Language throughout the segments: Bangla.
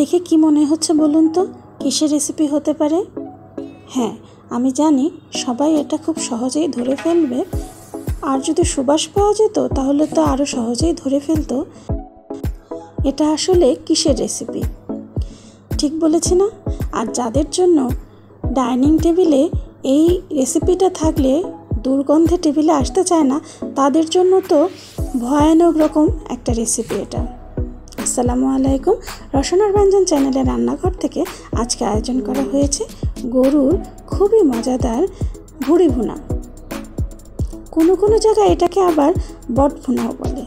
দেখে কি মনে হচ্ছে বলুন তো, কিসের রেসিপি হতে পারে? হ্যাঁ, আমি জানি সবাই এটা খুব সহজেই ধরে ফেলবে, আর যদি সুবাস পাওয়া যেত তাহলে তো আরও সহজেই ধরে ফেলতো এটা আসলে কিসের রেসিপি। ঠিক বলেছি না? আর যাদের জন্য ডাইনিং টেবিলে এই রেসিপিটা থাকলে দুর্গন্ধে টেবিলে আসতে চায় না, তাদের জন্য তো ভয়ানক রকম একটা রেসিপি এটা। আসসালামু আলাইকুম, রসনার ব্যঞ্জন চ্যানেলের রান্নাঘর থেকে আজকে আয়োজন করা হয়েছে গরুর খুবই মজাদার ভুড়ি ভুনা। কোনো কোনো জায়গায় এটাকে আবার বট ভুনাও বলে।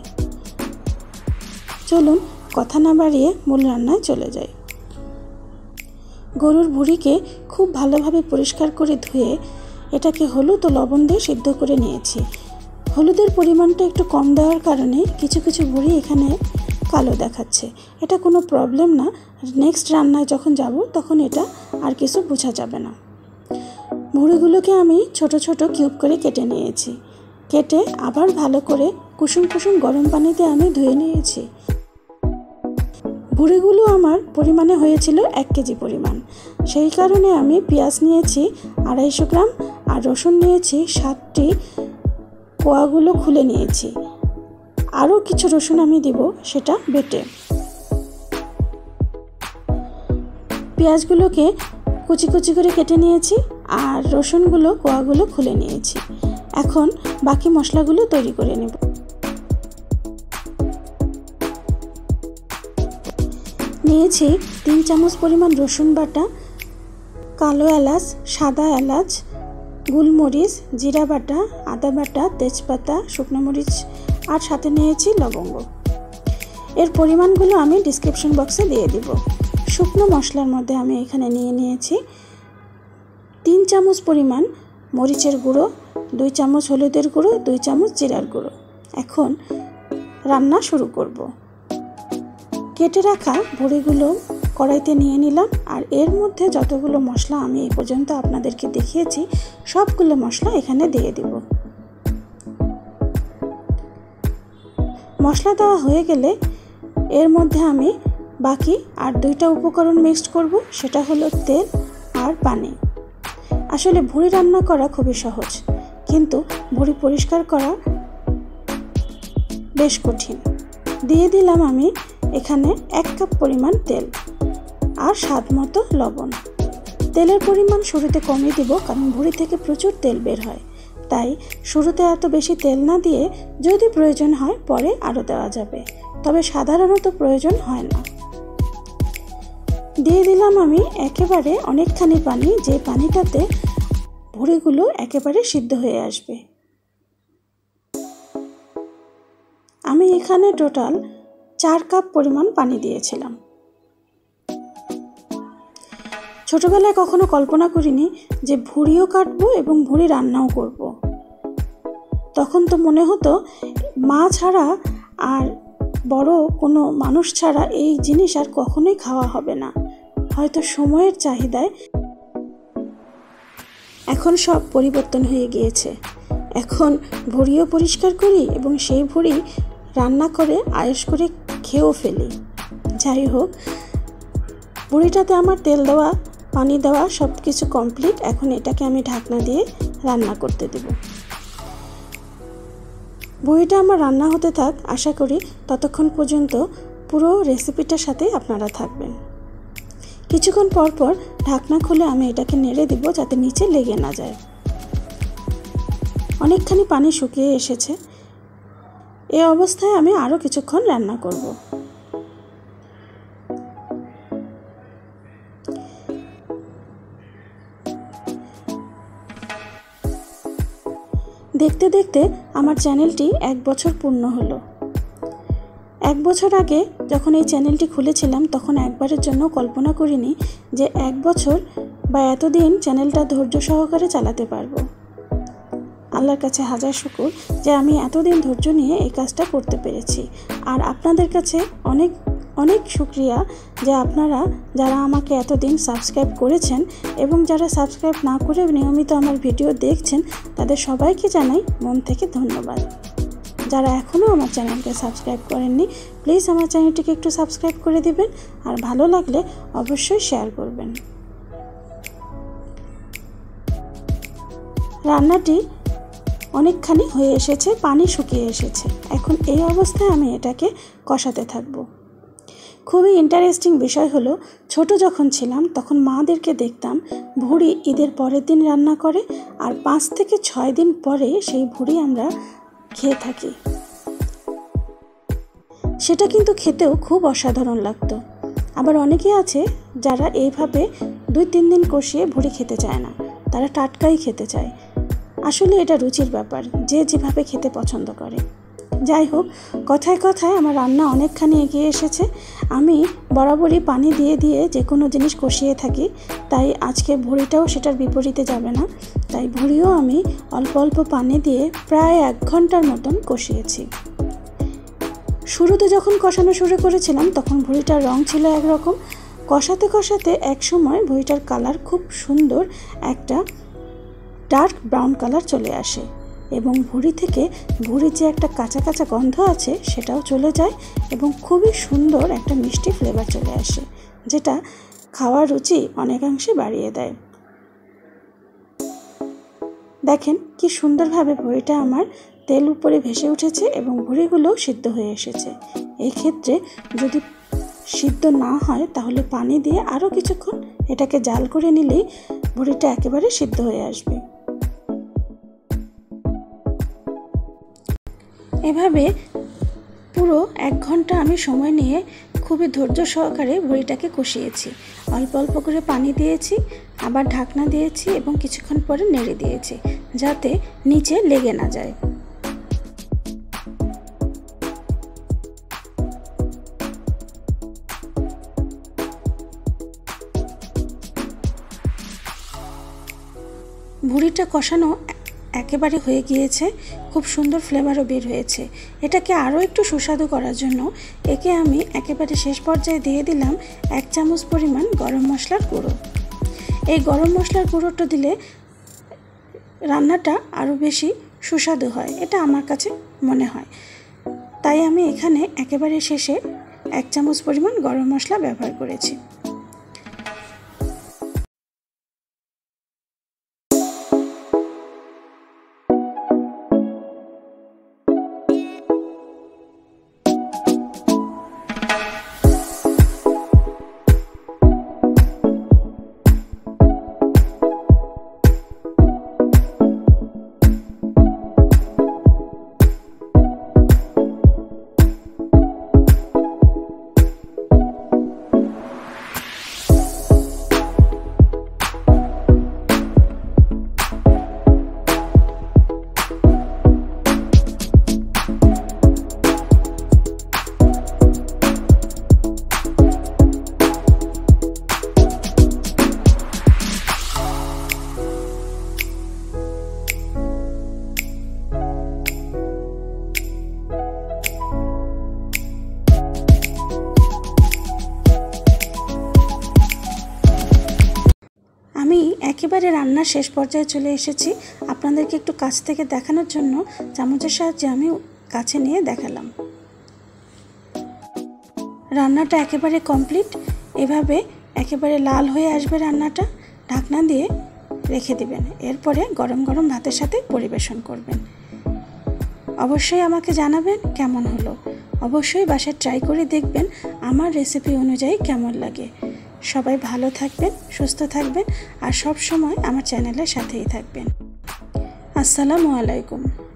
চলুন কথা না বাড়িয়ে মূল রান্নায় চলে যাই। গরুর ভুড়িকে খুব ভালোভাবে পরিষ্কার করে ধুয়ে এটাকে হলুদ ও লবণ দিয়ে সিদ্ধ করে নিয়েছি। হলুদের পরিমাণটা একটু কম দেওয়ার কারণে কিছু কিছু ভুড়ি এখানে কালো দেখাচ্ছে। এটা কোনো প্রবলেম না, নেক্সট রান্নায় যখন যাব তখন এটা আর কিছু বোঝা যাবে না। ভুড়িগুলোকে আমি ছোট ছোট কিউব করে কেটে নিয়েছি। কেটে আবার ভালো করে কুসুম কুসুম গরম পানিতে আমি ধুয়ে নিয়েছি। ভুড়িগুলো আমার পরিমাণে হয়েছিল 1 কেজি পরিমাণ, সেই কারণে আমি পেঁয়াজ নিয়েছি 250 গ্রাম আর রসুন নিয়েছি 7টি, কোয়াগুলো খুলে নিয়েছি। আরও কিছু রসুন আমি দিব, সেটা বেটে। পেঁয়াজগুলোকে কুচি কুচি করে কেটে নিয়েছি আর রসুনগুলো কোয়াগুলো খুলে নিয়েছি। এখন বাকি মশলাগুলো তৈরি করে নেব। নিয়েছি 3 চামচ পরিমাণ রসুন বাটা, কালো এলাচ, সাদা এলাচ, গোলমরিচ, জিরা বাটা, আদা বাটা, তেজপাতা, শুকনো মরিচ আর সাথে নিয়েছি লবঙ্গ। এর পরিমাণগুলো আমি ডিসক্রিপশন বক্সে দিয়ে দিব। শুকনো মশলার মধ্যে আমি এখানে নিয়েছি 3 চামচ পরিমাণ মরিচের গুঁড়ো, 2 চামচ হলুদের গুঁড়ো, 2 চামচ জিরার গুঁড়ো। এখন রান্না শুরু করব। কেটে রাখা ভুড়িগুলো কড়াইতে নিয়ে নিলাম আর এর মধ্যে যতগুলো মশলা আমি এই পর্যন্ত আপনাদেরকে দেখিয়েছি সবগুলো মশলা এখানে দিয়ে দিব। মশলা দেওয়া হয়ে গেলে এর মধ্যে আমি বাকি আর 2টা উপকরণ মিক্সড করব, সেটা হলো তেল আর পানি। আসলে ভুড়ি রান্না করা খুবই সহজ, কিন্তু ভুড়ি পরিষ্কার করা বেশ কঠিন। দিয়ে দিলাম আমি এখানে 1 কাপ পরিমাণ তেল আর স্বাদ মতো লবণ। তেলের পরিমাণ শুরুতে কমই দিব, কারণ ভুড়ি থেকে প্রচুর তেল বের হয়। তাই শুরুতে এত বেশি তেল না দিয়ে যদি প্রয়োজন হয় পরে আরও দেওয়া যাবে, তবে সাধারণত প্রয়োজন হয় না। দিয়ে দিলাম আমি একেবারে অনেকখানি পানি, যে পানিটাতে ভুড়িগুলো একেবারে সিদ্ধ হয়ে আসবে। আমি এখানে টোটাল 4 কাপ পরিমাণ পানি দিয়েছিলাম। ছোটবেলায় কখনো কল্পনা করিনি যে ভুড়িও কাটবো এবং ভুড়ি রান্নাও করব। তখন তো মনে হতো মা ছাড়া আর বড় কোনো মানুষ ছাড়া এই জিনিস আর কখনোই খাওয়া হবে না। হয়তো সময়ের চাহিদায় এখন সব পরিবর্তন হয়ে গিয়েছে। এখন ভুড়িও পরিষ্কার করি এবং সেই ভুড়ি রান্না করে আয়েশ করে খেয়েও ফেলি। যাই হোক, ভুড়িটাতে আমার তেল দেওয়া, পানি দেওয়া সব কিছু কমপ্লিট। এখন এটাকে আমি ঢাকনা দিয়ে রান্না করতে দেব। ভুড়িটা আমার রান্না হতে থাক, আশা করি ততক্ষণ পর্যন্ত পুরো রেসিপিটার সাথে আপনারা থাকবেন। কিছুক্ষণ পর পর ঢাকনা খুলে আমি এটাকে নেড়ে দিব যাতে নিচে লেগে না যায়। অনেকখানি পানি শুকিয়ে এসেছে। এই অবস্থায় আমি আরও কিছুক্ষণ রান্না করব। দেখতে দেখতে আমার চ্যানেলটি 1 বছর পূর্ণ হলো। 1 বছর আগে যখন এই চ্যানেলটি খুলেছিলাম তখন একবারের জন্য কল্পনা করিনি যে 1 বছর বা এতদিন চ্যানেলটা ধৈর্য সহকারে চালাতে পারবো। আল্লাহর কাছে হাজার শুকর যে আমি এতদিন ধৈর্য নিয়ে এই কাজটা করতে পেরেছি। আর আপনাদের কাছে অনেক অনেক শুকরিয়া যে আপনারা যারা আমাকে এতদিন সাবস্ক্রাইব করেছেন এবং যারা সাবস্ক্রাইব না করে নিয়মিত আমার ভিডিও দেখছেন, তাদের সবাইকে জানাই মন থেকে ধন্যবাদ। যারা এখনও আমার চ্যানেলকে সাবস্ক্রাইব করেননি প্লিজ আমার চ্যানেলটিকে একটু সাবস্ক্রাইব করে দিবেন, আর ভালো লাগলে অবশ্যই শেয়ার করবেন। রান্নাটি অনেকখানি হয়ে এসেছে, পানি শুকিয়ে এসেছে। এখন এই অবস্থায় আমি এটাকে কষাতে থাকবো। খুবই ইন্টারেস্টিং বিষয় হলো, ছোট যখন ছিলাম তখন মাদেরকে দেখতাম ভুড়ি ঈদের পরের দিন রান্না করে, আর 5 থেকে 6 দিন পরে সেই ভুড়ি আমরা খেয়ে থাকি। সেটা কিন্তু খেতেও খুব অসাধারণ লাগতো। আবার অনেকে আছে যারা এইভাবে 2-3 দিন কষিয়ে ভুড়ি খেতে চায় না, তারা টাটকাই খেতে চায়। আসলে এটা রুচির ব্যাপার, যে যেভাবে খেতে পছন্দ করে। যাই হোক, কথায় কথায় আমার রান্না অনেকখানি এগিয়ে এসেছে। আমি বরাবরই পানি দিয়ে দিয়ে যে কোনো জিনিস কষিয়ে থাকি, তাই আজকে ভুড়িটাও সেটার বিপরীতে যাবে না। তাই ভুড়িও আমি অল্প অল্প পানি দিয়ে প্রায় 1 ঘন্টার মতন কষিয়েছি। শুরুতে যখন কষানো শুরু করেছিলাম তখন ভুড়িটার রং ছিল একরকম, কষাতে কষাতে এক সময় ভুড়িটার কালার খুব সুন্দর একটা ডার্ক ব্রাউন কালার চলে আসে, এবং ভুড়ি থেকে ভুড়ির যে একটা কাঁচা কাঁচা গন্ধ আছে সেটাও চলে যায়, এবং খুবই সুন্দর একটা মিষ্টি ফ্লেভার চলে আসে, যেটা খাওয়ার রুচি অনেকাংশে বাড়িয়ে দেয়। দেখেন কি সুন্দরভাবে ভুড়িটা আমার তেল উপরে ভেসে উঠেছে এবং ভুড়িগুলোও সিদ্ধ হয়ে এসেছে। এই ক্ষেত্রে যদি সিদ্ধ না হয় তাহলে পানি দিয়ে আরও কিছুক্ষণ এটাকে জাল করে নিলেই ভুড়িটা একেবারে সিদ্ধ হয়ে আসবে। এভাবে পুরো 1 ঘন্টা আমি সময় নিয়ে খুবই ধৈর্য সহকারে ভুড়িটাকে কষিয়েছি। অল্প অল্প করে পানি দিয়েছি, আবার ঢাকনা দিয়েছি এবং কিছুক্ষণ পরে নেড়ে দিয়েছি যাতে নিচে লেগে না যায়। ভুড়িটা কষানো একেবারে হয়ে গিয়েছে, খুব সুন্দর ফ্লেভারও বের হয়েছে। এটাকে আরও একটু সুস্বাদু করার জন্য একে আমি একেবারে শেষ পর্যায়ে দিয়ে দিলাম 1 চামচ পরিমাণ গরম মশলার গুঁড়ো। এই গরম মশলার গুঁড়োটা দিলে রান্নাটা আরও বেশি সুস্বাদু হয়, এটা আমার কাছে মনে হয়। তাই আমি এখানে একেবারে শেষে 1 চামচ পরিমাণ গরম মশলা ব্যবহার করেছি। আমি একেবারে রান্নার শেষ পর্যায়ে চলে এসেছি। আপনাদেরকে একটু কাছ থেকে দেখানোর জন্য চামচের সাহায্যে আমি কাছে নিয়ে দেখালাম। রান্নাটা একেবারে কমপ্লিট। এভাবে একেবারে লাল হয়ে আসবে রান্নাটা। ঢাকনা দিয়ে রেখে দিবেন, এরপরে গরম গরম ভাতের সাথে পরিবেশন করবেন। অবশ্যই আমাকে জানাবেন কেমন হলো। অবশ্যই বাসায় ট্রাই করে দেখবেন আমার রেসিপি অনুযায়ী কেমন লাগে। সবাই ভালো থাকবেন, সুস্থ থাকবেন, আর সব সময় আমার চ্যানেলের সাথেই থাকবেন। আসসালামু আলাইকুম।